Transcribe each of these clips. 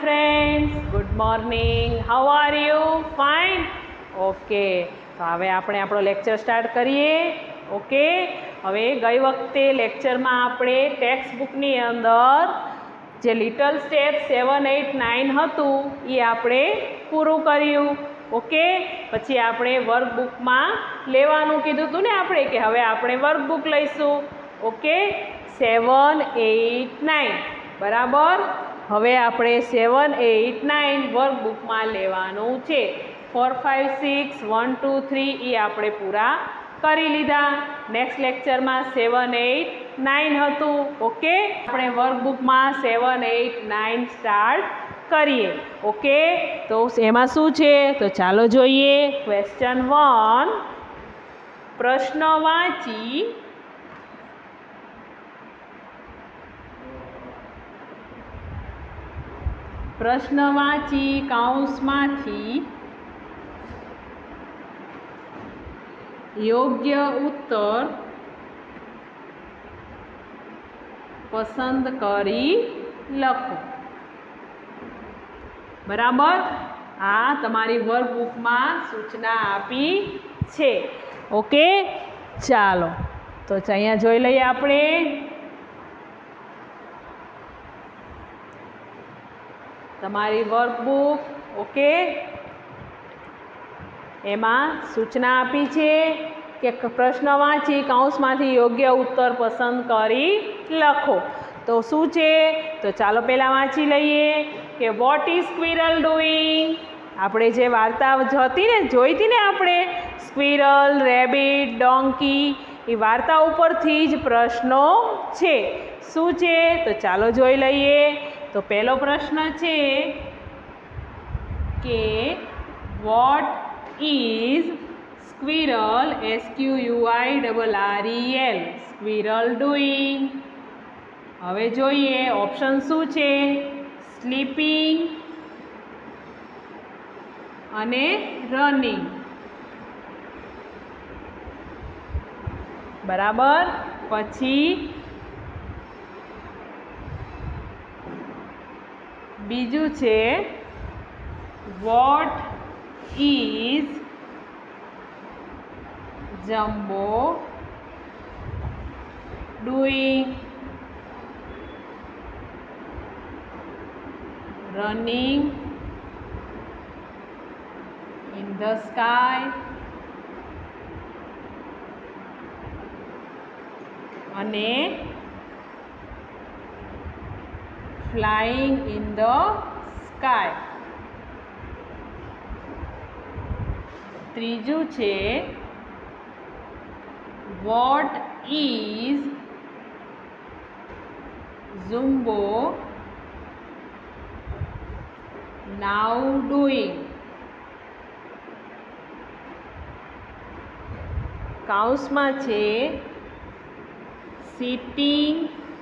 friends, good morning. How are you? Fine? Okay. તો હવે આપણે આપણો લેક્ચર સ્ટાર્ટ કરીએ. ઓકે, હવે ગઈ વખતે લેક્ચરમાં આપણે ટેક્સ્ટ બુકની અંદર જે લિટલ સ્ટેપ 7, 8, 9 હતું એ આપણે પૂરું કર્યું. ઓકે, પછી આપણે વર્કબુકમાં લેવાનું કીધું હતું ને આપણે કે હવે આપણે વર્કબુક લઈશું. ઓકે, 7, 8, 9 બરાબર. હવે આપણે 7, 8, 9 વર્કબુકમાં લેવાનું છે. 4, 5, 6, 1, 2, 3 એ આપણે પૂરા કરી લીધા. નેક્સ્ટ લેક્ચરમાં 7, 8, 9 હતું. ઓકે, આપણે વર્કબુકમાં 7, 8, 9 સ્ટાર્ટ કરીએ. ઓકે, તો એમાં શું છે તો ચાલો જોઈએ. ક્વેશ્ચન 1, પ્રશ્ન વાંચી કૌંસમાંથી યોગ્ય ઉત્તર પસંદ કરી લખો. બરાબર, આ તમારી વર્કબુકમાં સૂચના આપી છે. ઓકે, ચાલો તો અહીંયા જોઈ લઈએ આપણે. તમારી વર્કબુક ઓકે, એમાં સૂચના આપી છે કે પ્રશ્ન વાંચી કૌંસમાંથી યોગ્ય ઉત્તર પસંદ કરી લખો. તો શું છે તો ચાલો પહેલાં વાંચી લઈએ કે વોટ ઇઝ સ્ક્વિરલ ડુઈંગ. આપણે જે વાર્તા હતી ને જોઈ હતી ને આપણે, સ્ક્વિરલ, રેબિટ, ડોંકી, એ વાર્તા ઉપરથી જ પ્રશ્નો છે. શું છે તો ચાલો જોઈ લઈએ. તો પહેલો પ્રશ્ન છે કે what is squirrel, SQUIRREL, squirrel doing. હવે જોઈએ ઓપ્શન શું છે, સ્લીપિંગ અને રનિંગ. બરાબર, પછી બીજું છે what is jumbo doing, running in the sky અને flying in the sky. ત્રીજું છે what is Zumbo now doing. કૌંસમાં છે sitting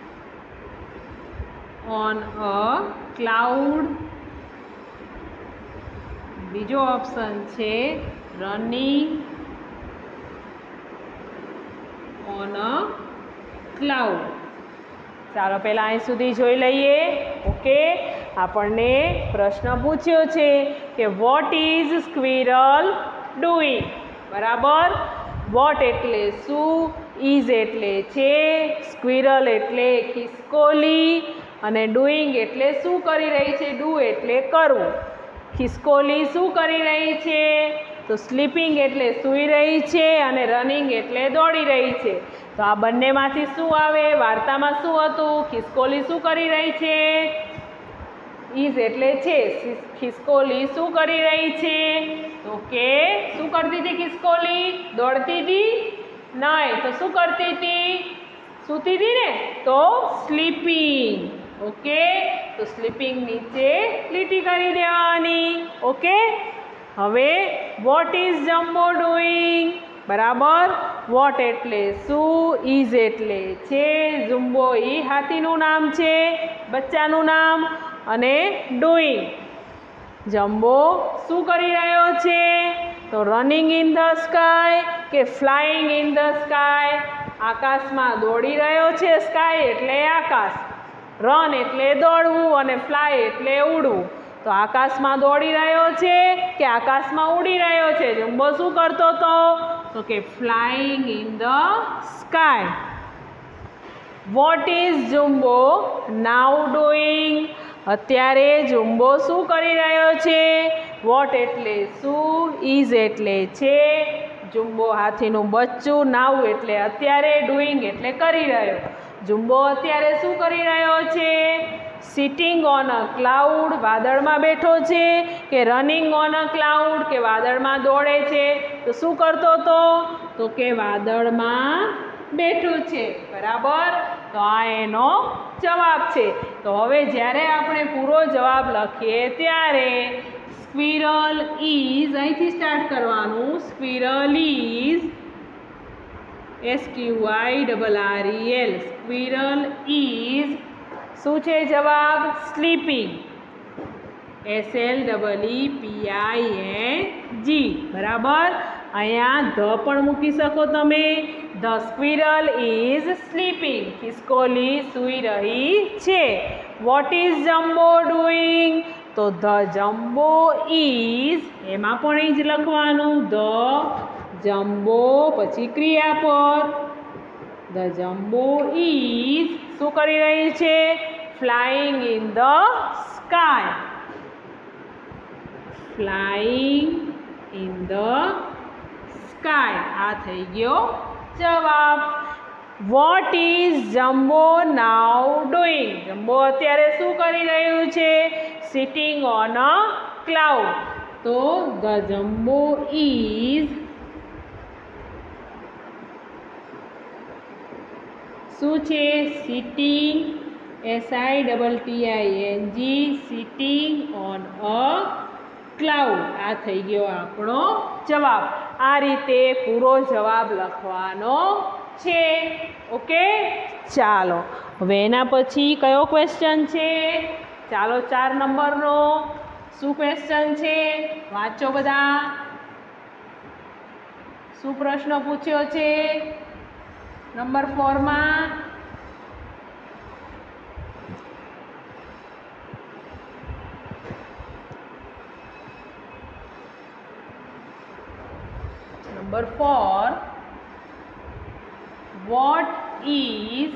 on a cloud. બીજો ઓપ્શન છે રનિંગ ઓન અ ક્લાઉડ. ચાલો પહેલાં અહીં સુધી જોઈ લઈએ. ઓકે, આપણને પ્રશ્ન પૂછ્યો છે કે વોટ ઇઝ સ્ક્વિરલ ડુઈંગ. બરાબર, વોટ એટલે શું, ઇઝ એટલે છે, સ્ક્વિરલ એટલે ખિસકોલી અને ડુઈંગ એટલે શું કરી રહી છે, ડુ એટલે કરવું. ખિસકોલી શું કરી રહી છે તો સ્લીપિંગ એટલે સૂઈ રહી છે અને રનિંગ એટલે દોડી રહી છે. તો આ બંનેમાંથી શું આવે, વાર્તામાં શું હતું, ખિસકોલી શું કરી રહી છે, ઇઝ એટલે છે, ખિસકોલી શું કરી રહી છે તો કે શું કરતી હતી ખિસકોલી, દોડતી હતી નહીં તો શું કરતી હતી, સૂતી હતી ને તો સ્લીપિંગ. ઓકે, તો સ્લીપિંગ નીચે લીટી કરી દેવાની. ઓકે, હવે વોટ ઇઝ જમ્બો ડુઈંગ. બરાબર, વોટ એટલે શું, ઇઝ એટલે છે, ઝુમ્બો એ હાથીનું નામ છે, બચ્ચાનું નામ, અને ડુઈંગ જમ્બો શું કરી રહ્યો છે તો રનિંગ ઇન ધ સ્કાય કે ફ્લાઇંગ ઇન ધ સ્કાય, આકાશમાં દોડી રહ્યો છે, સ્કાય એટલે આકાશ, રન એટલે દોડવું અને ફ્લાય એટલે ઉડવું. તો આકાશમાં દોડી રહ્યો છે કે આકાશમાં ઉડી રહ્યો છે? જમ્બો શું કરતો હતો? તો કે flying in the sky. What is jumbo now doing? અત્યારે જુમ્બો શું કરી રહ્યો છે? વોટ એટલે શું, ઇઝ એટલે છે, જુમ્બો હાથીનું બચ્ચું, નાઉ એટલે અત્યારે, ડુઈંગ એટલે કરી રહ્યો. જુમ્બો અત્યારે શું કરી રહ્યો છે? સિટિંગ ઓન અ ક્લાઉડ, વાદળમાં બેઠો છે, કે રનિંગ ઓન અ ક્લાઉડ, કે વાદળમાં દોડે છે? તો શું કરતો હતો? તો કે વાદળમાં બેઠું છે. બરાબર. તો આ એનો જવાબ છે. તો હવે જ્યારે આપણે પૂરો જવાબ લખીએ ત્યારે સ્ક્વિરલ ઇઝ, અહીંથી સ્ટાર્ટ કરવાનું. Squirrel is, SQUIRREL, squirrel is શું છે જવાબ? Sleeping, SLEEPING. બરાબર. અહીંયા ધ પણ મૂકી શકો તમે. ધ સ્ક્વિરલ ઇઝ સ્લીપિંગ, ખિસકોલી સૂઈ રહી છે. What is jumbo doing? તો ધ જમ્બો ઇઝ, એમાં પણ એ જ લખવાનું. ધ જમ્બો પછી ક્રિયાપદ. ધ જમ્બો ઇઝ શું કરી રહી છે? Flying in the sky. Flying in the sky. આ થઈ ગયો જવાબ. What is jumbo now doing? Jumbo અત્યારે શું કરી રહ્યું છે? Sitting on a cloud. તો ધ જમ્બો ઇઝ શું છે? Sitting, SITTING, sitting on a cloud. આ થઈ ગયો આપણો જવાબ. આ રીતે પૂરો જવાબ લખવાનો છે. ઓકે, ચાલો હવે એના પછી કયો ક્વેશ્ચન છે? ચાલો 4 નંબરનો શું ક્વેશ્ચન છે? વાંચો બધા. શું પ્રશ્ન પૂછ્યો છે નંબર 4 માં? Number 4, what is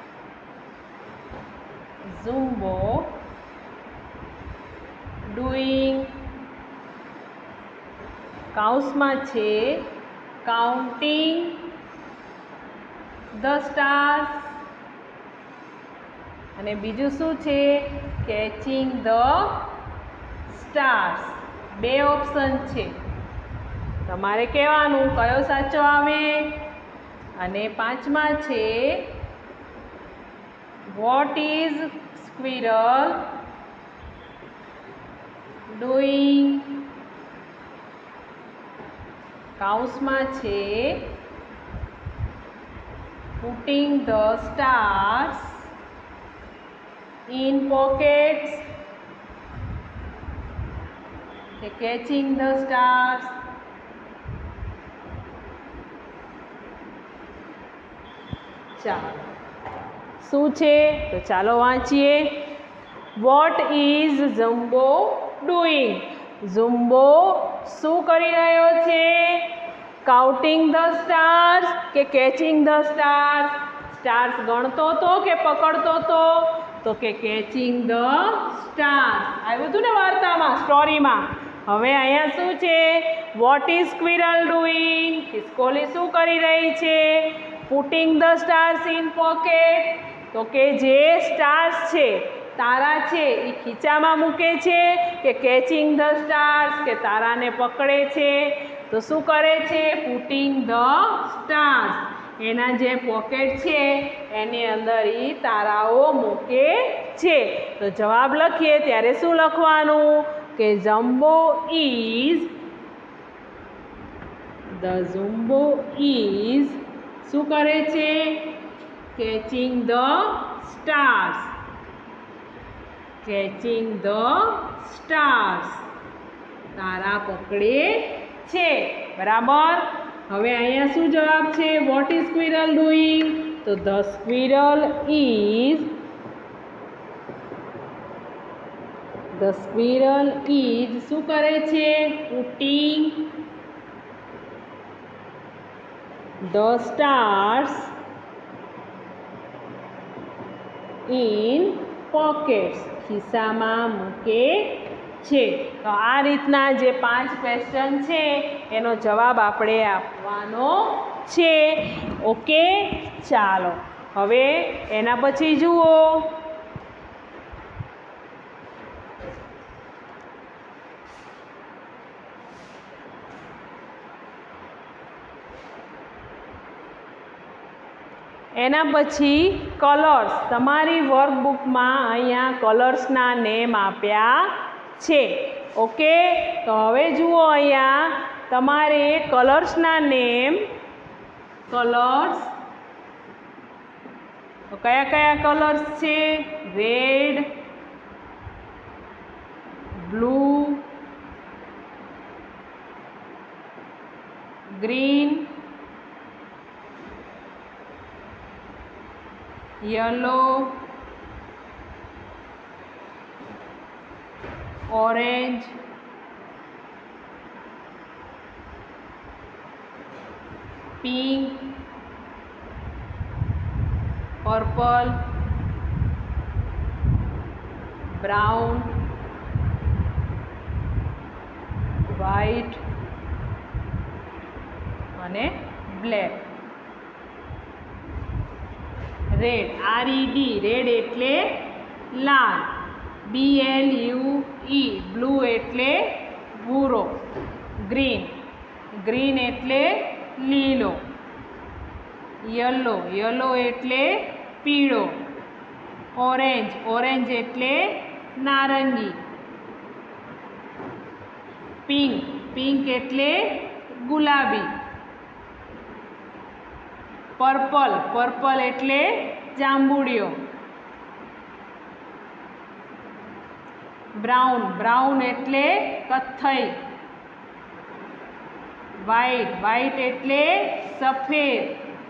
Zumbo doing? કાઉન્સમાં છે counting the stars, અને બીજું શું છે? catching the stars. 2 ઓપ્શન છે, તમારે કહેવાનું કયો સાચો આવે. અને 5માં છે વોટ ઇઝ સ્ક્વિરલ ડુઈંગ? કાઉન્સમાં છે putting the stars in pockets, કે કેચિંગ ધ સ્ટાર્સ. ચાલો શું છે? તો ચાલો વાંચીએ. What is jumbo doing? Jumbo શું કરી રહ્યો છે? કાઉન્ટિંગ ધ સ્ટાર્સ કે કેચિંગ ધ સ્ટાર્સ? સ્ટાર્સ ગણતો હતો કે પકડતો હતો? તો કે કેચિંગ ધ સ્ટાર્સ. આવ્યું હતું ને વાર્તામાં, સ્ટોરીમાં. હવે અહીંયા શું છે? What is squirrel doing? ખિસકોલી શું કરી રહી છે? Putting the stars in pocket. તો કે જે સ્ટાર્સ છે, તારા છે, એ ખીચામાં મૂકે છે, કે કેચિંગ ધ સ્ટાર્સ, કે તારાને પકડે છે? તો શું કરે છે? Putting the stars. એના જે પોકેટ છે એની અંદર એ તારાઓ મૂકે છે. તો જવાબ લખીએ ત્યારે શું લખવાનું? કે jumbo is, the jumbo is શું કરે છે? Catching the stars. Catching the stars. તારા પકડે છે. બરાબર. હવે અહીંયા શું જવાબ છે? What is squirrel doing? તો the squirrel is the squirrel is શું કરે છે? Putting the stars in pockets, ખિસ્સામાં મૂકે છે. તો આ રીતના જે 5 ક્વેશ્ચન છે એનો જવાબ આપણે આપવાનો છે. ઓકે, ચાલો હવે એના પછી જુઓ એના પછી કલર્સ. તમારી વર્કબુકમાં અહીંયા કલર્સના નેમ આપ્યા છે. ઓકે, તો હવે જુઓ અહીંયા તમારે કલર્સના નેમ, કલર્સ તો કયા કયા કલર્સ છે? Red, blue, green, yellow, orange, pink, purple, brown, white અને black. રેડ, RED, રેડ એટલે લાલ. BLUE, બ્લુ એટલે ભૂરો. ગ્રીન, ગ્રીન એટલે લીલો. યલો, યલો એટલે પીળો. ઓરેન્જ, ઓરેન્જ એટલે નારંગી. પિંક, પિંક એટલે ગુલાબી. પર્પલ, પર્પલ એટલે જાંબુડિયો. બ્રાઉન, બ્રાઉન એટલે કથ્થઈ. વ્હાઈટ, વ્હાઈટ એટલે સફેદ.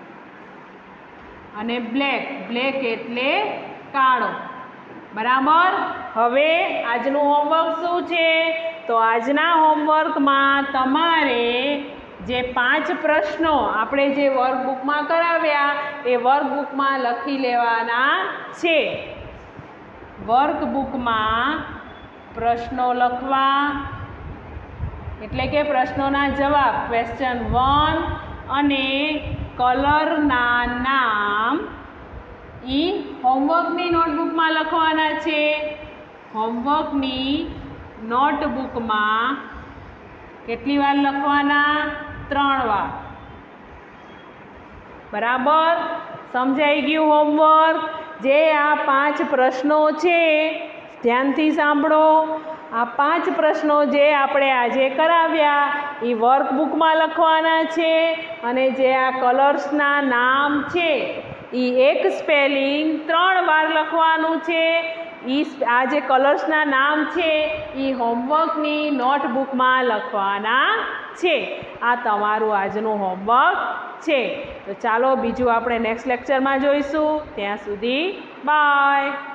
અને બ્લેક, બ્લેક એટલે કાળો. બરાબર. હવે આજનું હોમવર્ક શું છે? તો આજના હોમવર્કમાં તમારે જે 5 પ્રશ્નો આપણે જે વર્કબુકમાં કરાવ્યા એ વર્કબુકમાં લખી લેવાના છે. વર્કબુકમાં પ્રશ્નો લખવા એટલે કે પ્રશ્નોના જવાબ ક્વેશ્ચન 1 અને કલરના નામ એ હોમવર્કની નોટબુકમાં લખવાના છે. હોમવર્કની નોટબુકમાં કેટલી વાર લખવાના? 3 વાર. બરાબર. સમજાઈ ગયું હોમવર્ક? જે આ 5 પ્રશ્નો છે ધ્યાનથી સાંભળો. આ 5 પ્રશ્નો જે આપણે આજે કરાવ્યા એ વર્કબુકમાં લખવાના છે. અને જે આ કલર્સના નામ છે એ એક સ્પેલિંગ 3 વાર લખવાનું છે. આ જે કલર્સના નામ છે એ હોમવર્કની નોટબુકમાં લખવાના છે. આ તમારું આજનું હોમવર્ક છે. તો ચાલો બીજું આપણે નેક્સ્ટ લેક્ચરમાં જોઈશું. ત્યાં સુધી બાય.